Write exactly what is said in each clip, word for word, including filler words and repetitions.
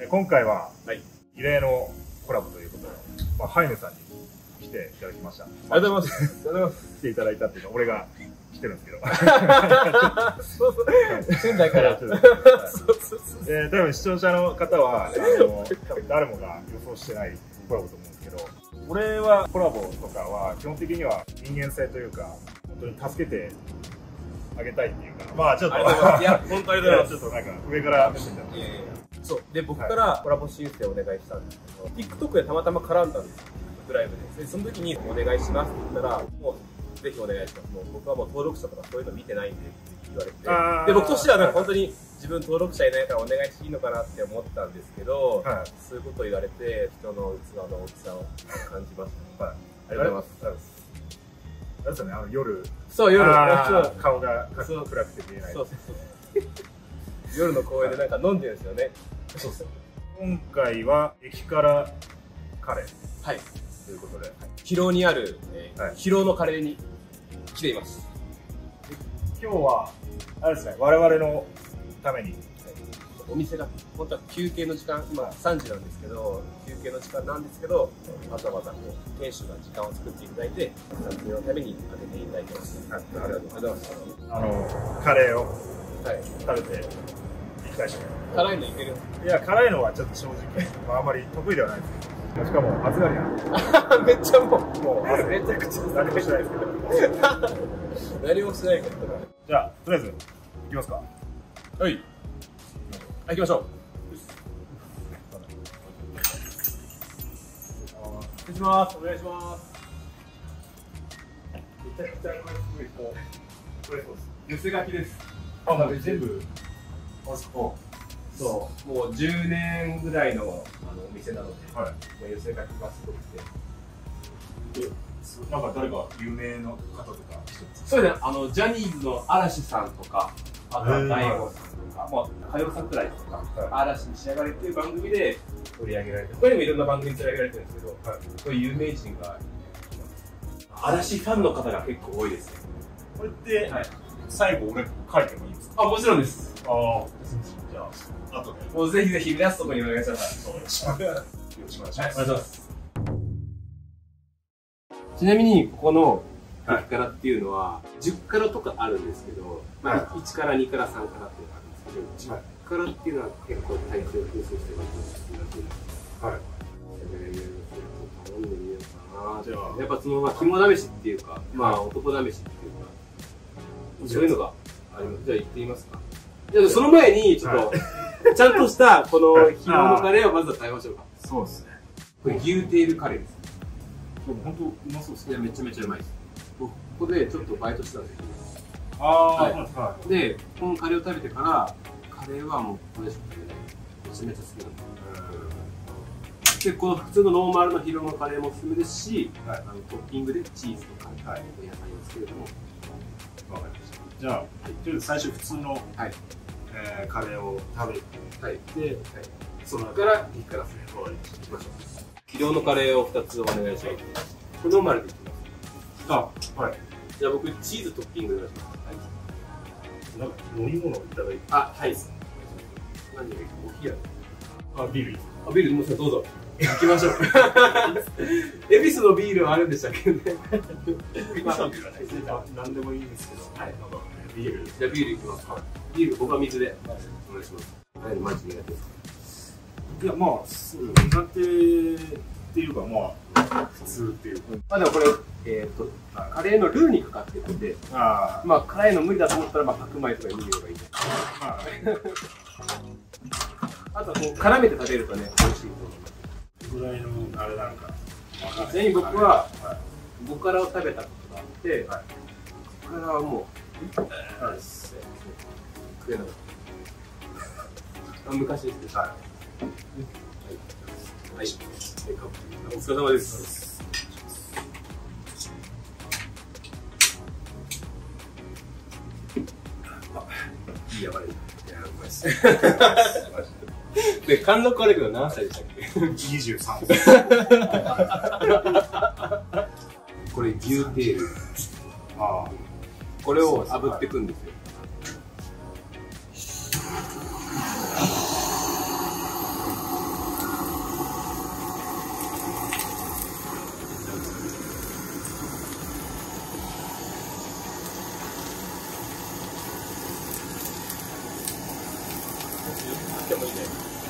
今回は異例のコラボということで、まあ、ハイネさんに来ていただきました。 ありがとうございます。ありがとうございます。 来ていただいたっていうのは俺が来てるんですけど。 そうそう。仙台から。そうそうそう。 えー、多分視聴者の方は、あの、誰もが予想してないコラボと思うんですけど、俺はコラボとかは基本的には人間性というか、本当に助けてあげたいっていうか、まあちょっと、 いや、本当ありがとうございます。 ちょっとなんか上から目線で。 そう。で、僕からコラボ申請をお願いしたんですけど、TikTok でたまたま絡んだんですよ。ライブで。で、その時にお願いしますって言ったら、もう、ぜひお願いします。もう僕はもう登録者とかそういうの見てないんでって言われて。で、僕としてはなんか本当に自分登録者いないからお願いしていいのかなって思ったんですけど、はい、そういうことを言われて、人の器の大きさを感じました。はい。ありがとうございます。 あれですよね、あの夜。 そう、夜。 顔が暗くて見えない。そうそうそう。 夜の公園でなんか飲んでるんですよね。 そうそう。今回は激辛カレー。 はい。 ということで。 広尾にある、えーはい、広尾のカレーに来ています。 今日は、あれですね、我々のために。 お店が、本当は休憩の時間、今さんじなんですけど、休憩の時間なんですけど、わざわざ店主が時間を作っていただいて、撮影のために開けていただいてます。はい、ありがとうございます。あの、カレーを食べていきたいし。 辛いのいける？ いや、辛いのはちょっと正直、まあ、あまり得意ではないですけど。しかも、暑がりな。 めっちゃもう、 もう、めちゃくちゃ何もしないですけど。 何もしないけど。 じゃあ、とりあえず、行きますか。 はい。行きましょう。失礼します。お願いします。 めちゃくちゃこう、これそうです。 寄せ書きです。 あ、もう全部、あそこ。 そう、もうじゅうねんぐらいのあのお店なので、 はい、 寄せ書きがすごくて。 なんか誰か有名な方とかそうですね、あのジャニーズの嵐さんとか、あとは大悟さんとか、もう歌謡桜井とか、嵐に仕上がれっていう番組で取り上げられて、他にもいろんな番組に取り上げられてるんですけど、はい、そういう有名人が嵐ファンの方が結構多いですね。 これって、はい、最後俺書いてもいいんですか？ あ、もちろんです。 ああ、じゃあ、あとで。 もうぜひぜひラストにお願いします。 よろしくお願いします。 お願いします。ちなみにここの激辛っていうのはじゅっ辛とかあるんですけど、まあいち辛、に辛、さん辛っていうのがあるんですけど、じゅっ辛っていうのは結構体調を風習してますので、はい。頼んでみようかな。じゃあやっぱそのまあ肝試しっていうか、まあ男試しっていうか、そういうのがあります。じゃあ行ってみますか。じゃあその前にちょっとちゃんとしたこの疲労のカレーをまずは食べましょうか。 そうですね。 これ牛テールカレーです。 本当うまそうですね。 いや、めちゃめちゃうまいです。僕、ここでちょっとバイトしてたんですよ。 ああ、はい。 で、このカレーを食べてから、カレーはもうこれしか食べない。めちゃめちゃ好きなんで。で、この普通のノーマルの広のカレーもおすすめですし、あのトッピングでチーズとか、お野菜をつけるのも。 わかりました。じゃあ、とりあえず最初普通のカレーを食べて、 そのから激辛する。終わりにしましょう。気量のカレーをふたつお願いします。これノーマルでいきます。 あ、はい。 じゃあ僕、チーズトッピングお願いします。 なんか飲み物をいただいて。 あ、はい。何がいい？お冷や。 あ、ビール。 あ、ビール、もうどうぞ。行きましょう。恵比寿のビールはあるんでしたっけね。 恵比寿のビールはないですね。何でもいいんですけど。はい。ビール。 じゃあビールいきます。ビール、僕は水で。お願いします。はい、マジ苦手ですか？ いや、まあ、苦手っていうか、まあ、普通っていうか。 まあでもこれ、えっと、カレーのルーにかかってるんで、まあ、辛いの無理だと思ったら、まあ、白米とかに入れればいいんで。あとはこう、絡めて食べるとね、美味しいと思います。 ぐらいの、あれなんか。 ちなみに僕は、ご辛を食べたことがあって、ご辛はもう、あれです。食えなかった。昔ですけど。はい。はい。お疲れ様です。いいやばい。いや、うまいです。で、貫禄悪いけど何歳でしたっけ？ にじゅうさん。 これ牛テール。ああ。これを炙っていくんですよ。 ってもいいね。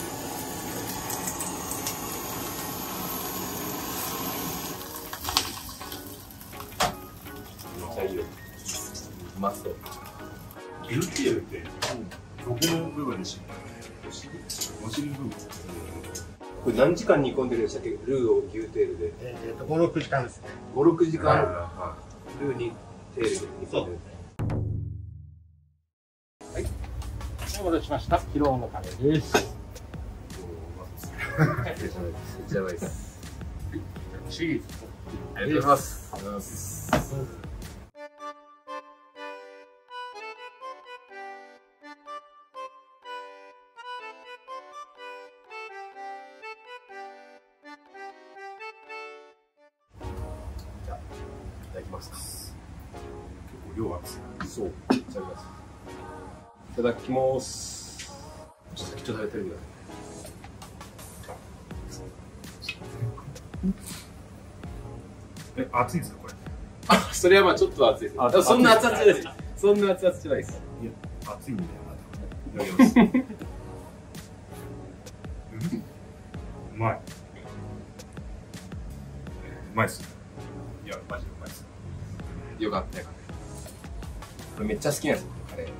めっちゃいいよ。うまそう。 牛テールってどこの部分でしょう？お尻？お尻部分。 これ何時間煮込んでるんでしたっけ？ルーを牛テールで。 えっとご、ろくじかんですね。 ご、ろくじかんルーにテールで煮込んでる。 はい。お待たせしました。疲労のカレーです。 めっちゃうまいです。 チーズ。 ありがとうございます。ありがとうございます。いただきます。 結構量あるんですね。 そう。いただきます。いただきます。ちょっと食べてるんだ。 え、熱いんですかこれ？ あ、それはまあちょっと熱いです。あ、そんな熱々じゃないです。そんな熱々じゃないです。 いや、熱いんだよな。いただきます。うまい。うまいっすね。いや、マジでうまいっす。 よかったよかった。これめっちゃ好きなんですよ、カレー。い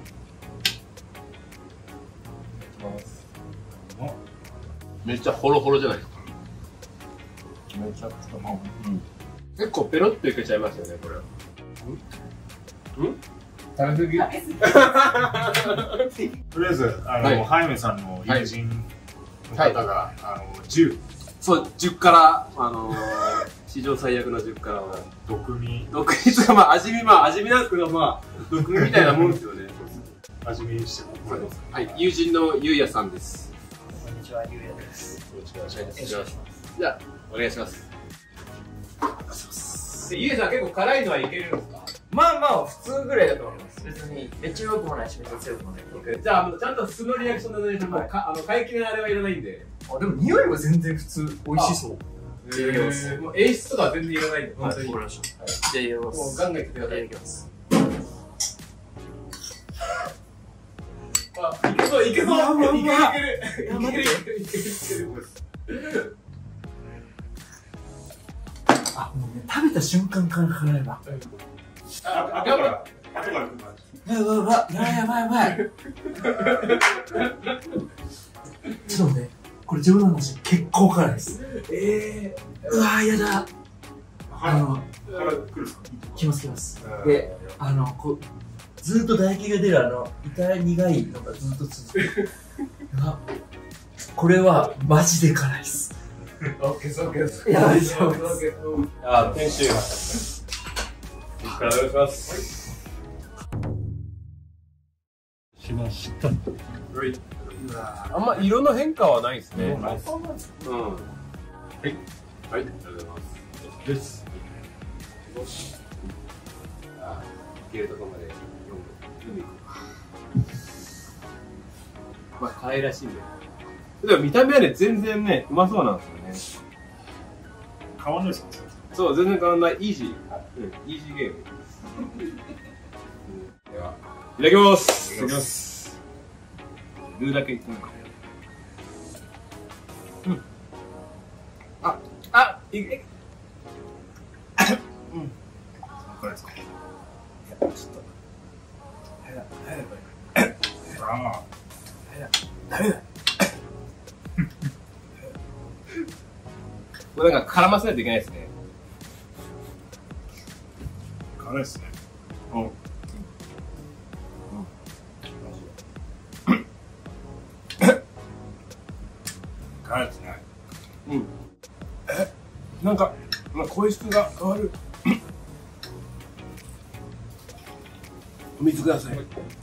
ただきます。めっちゃホロホロじゃないですか。めちゃくちゃ、うん。結構ペロッといけちゃいますよね、これ。うん？ん？食べ過ぎ？ とりあえず、あの、ハイメさんの友人の方が、あの、じゅう。 そう、じゅっから、あのー、史上最悪のじゅっからを。 毒味。 毒味とか、まあ、味見、まあ、味見なんですけど、まあ、毒味みたいなもんですよね。 味見してもらいます。 はい、友人のゆうやさんです。 こんにちは、ゆうやです。 よろしくお願いします。じゃあ、お願いします。ゆうやさん、結構辛いのはいけるんですか？ まあまあ、普通ぐらいだと思います。別に、めっちゃ弱くもないし、めっちゃ強くもない。 じゃあ、ちゃんと素のリアクションのね、もうか、あの、怪奇なあれはいらないんで。 あ、でも匂いは全然普通、美味しそう。 えー、もう演出とかは全然いらないんで、本当に。 わかりました。じゃあ、入れます。 もうガンガンいってください。 いただきます。 あ、いけそう、いけそう。いける、いける。いける、いける、いける。 あ、もうね、食べた瞬間から辛いわ。 あ、あとから、あとから来る感じ。 やばいやばい、やばいやばい。ちょっとね、これ冗談なし、結構辛いです。 えー、うわー、やだ。あの、 から来るんですか？ 来ます来ます。で、あの、こう、ずっと唾液が出るあの、痛い苦いのがずっと続く。あ、これはマジで辛いです。 オッケーです、オッケーです。 いや、大丈夫です。 あ、店主。ここからお願いします。 しました。 はい。あんま色の変化はないですね。うん。はい。はい、ありがとうございます。です。あ、いけるところまで読んでいこう。まあ、可愛らしいんで。でも見た目はね、全然ね、うまそうなんですよね。 変わんないですか？ そう、全然変わんない。イージー。うん、イージーゲーム。では、いただきます。いただきます。ルーだけいってみようか。うん。あ、あ、いけ。うん。 辛いですか？ いや、ちょっと。早く、早く。 ああ。 早く。ダメだ。これなんか絡ませないといけないですね。 辛いですね。うん。うん。辛いですね。 うん。え、なんか、まあ、声質が変わる。お水ください。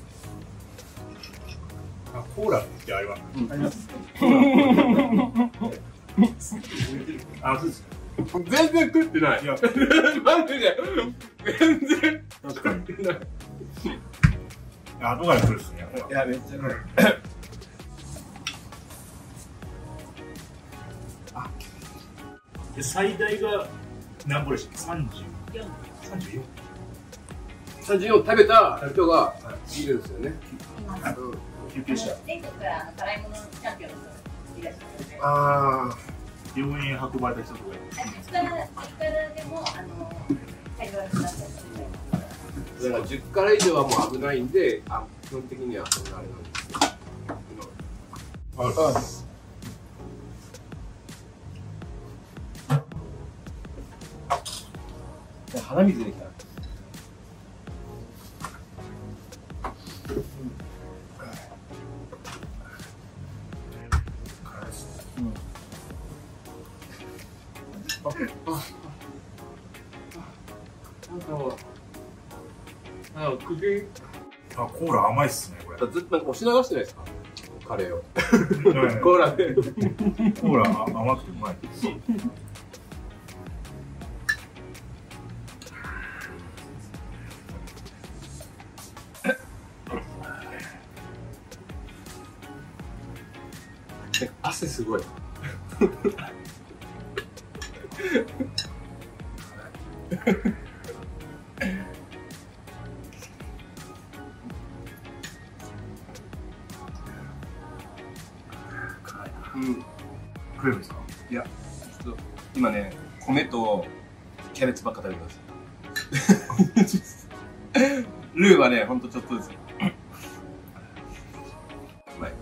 あ、コーラってあります。あります。あ、そうです。 全然食ってない。 いや、 マジで。全然。 確かに。後から来るっすね。 いや、めっちゃうまい。 あ、最大が何ぼでした？三十四。三十四。 三十四食べた人がいるんですよね。 救急車。 全国からあの辛いものチャンピオンの人がいらっしゃるので。 ああ、病院へ運ばれた人とか。 口から口からでもあの会話がなったりする。 だからじゅっから以上はもう危ないんで、あ基本的にはそんなあれなんですけど。 ある。 鼻水出てきた。あ、首。 あ、コーラ甘いっすね、これ。 ずっとなんか押し流してないですか？カレーを。 うんコーラで。 コーラあ甘くてうまい。 汗すごい。うん。 食えるんですか？ いや、ちょっと今ね、米とキャベツばっか食べてます。ルーはね、ほんとちょっとですよ。うまい。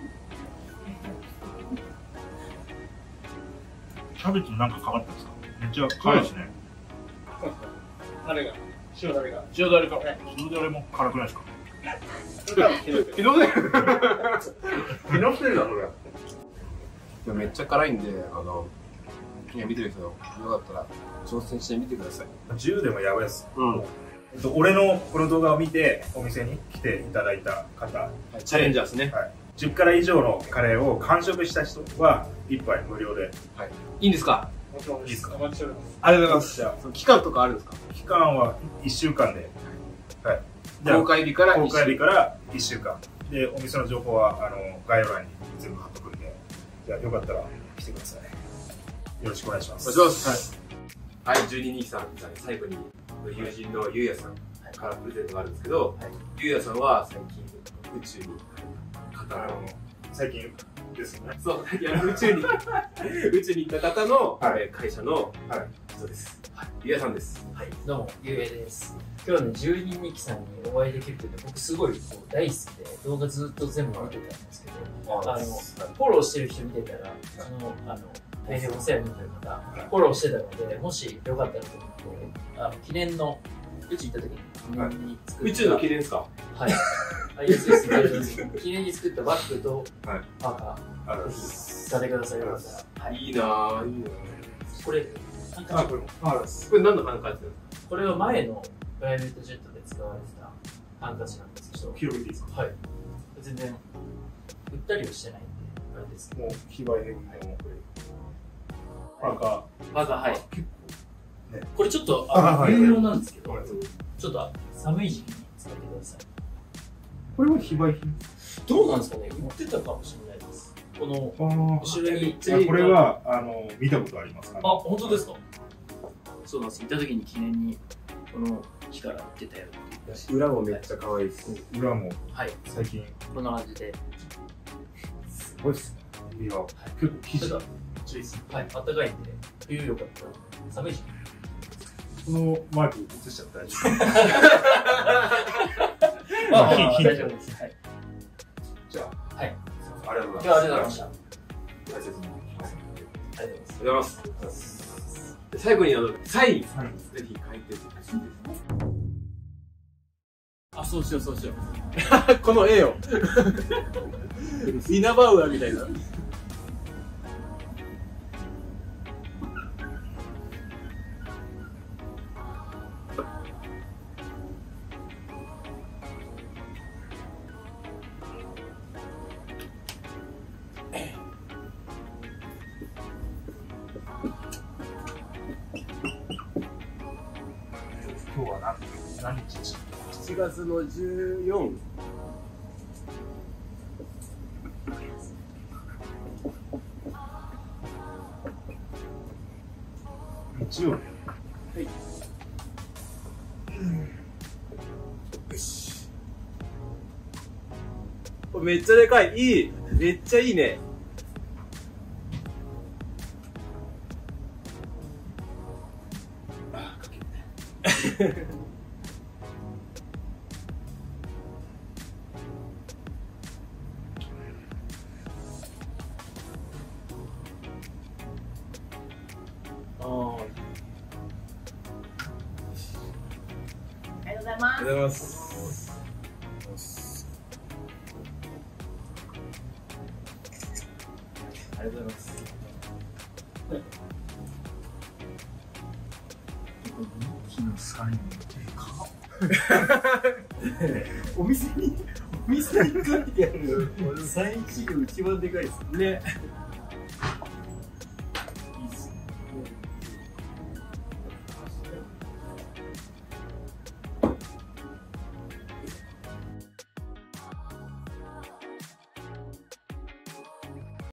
キャベツなんかかかってますか？めっちゃ辛いですね。 タレが、塩タレが。塩タレか。 塩だれも辛くないですか？ 気のせい。気のせいだ、これ。めっちゃ辛いんで、あの、いや見てる人よかったら挑戦してみてください。 じゅうでもやばいです。 うん。 えっと、俺のこの動画を見てお店に来ていただいた方、はい、 チャレンジャーですね。 はい、じゅっから以上のカレーを完食した人はいっぱい無料で。 はい。いいんですか？ もちろんいいですか？ お待ちしております。 ありがとうございます。 じゃその期間とかあるんですか？ あ期間はいっしゅうかんで、はい、じゃあ公開日から公開日からいっしゅうかんで、お店の情報はあの概要欄に全部貼っとくんで、じゃあよかったら来てください。よろしくお願いします。 お願いします。はい、はい、じゅうににきさん、最後に友人のゆうやさんからプレゼントがあるんですけど、はい、ゆうやさんは最近宇宙に方の最近ですよね。 そう、最近宇宙に宇宙に行った方の、はい、会社の人です。はい、ゆうやさんです。 はい、どうもゆうやです。今日のじゅうににきさんにお会いできるというのは僕すごいこう大好きで動画ずっと全部見てたんですけど、あのフォローしてる人見てたらそのあの大変お世話になってる方フォローしてたので、もしよかったらと思ってあの記念の宇宙行った時に記念に作った、 宇宙の記念ですか？ はい。あ、いいですです。記念に作ったバッグとパーカー、ぜひ使ってください。よかったら。 いいなぁ、いいなぁ。 これ、 ハンカチ。これこれ何のハンカチですか？ これは前のプライベートジェットで使われてたハンカチなんですけど。 広げていいですか？ はい。全然、売ったりはしてないんで、あれですけど。 もう、非売品のパーカー。 パーカー、はい。 結構、ね。 これちょっと、あ、冬用なんですけど、ちょっと寒い時期に使ってください。 これは非売品？ どうなんですかね、売ってたかもしれないです。この後ろに。 これはあの見たことあります。 あ、本当ですか？そうなんです。行った時に記念にこの木から売ってたよ。 裏もめっちゃ可愛いです。 裏もはい最近こんな感じで。 すごいですね。いや、結構生地がはい、あったかいんで冬よかったら寒い時期。 このマーク映しちゃったら大丈夫？ まあ大丈夫です。はい。 じゃあ、 はい。 ありがとうございます。 今日はありがとうございました。 大切に。 ありがとうございます。ありがとうございます。最後にあのサインぜひ書いてほしいです。 あ、そうしようそうしよう。この絵を。イナバウアーみたいな。 今日は何何日？ しちがつのじゅうよっか。 日曜日。 はい。よし。 めっちゃでかい。いい。めっちゃいいね。あ、かける。 ありがとうございます。 ありがとうございます。ありがとうございます。 人気のサインでかお店にお店に書いてあるサインシール一番でかいですね。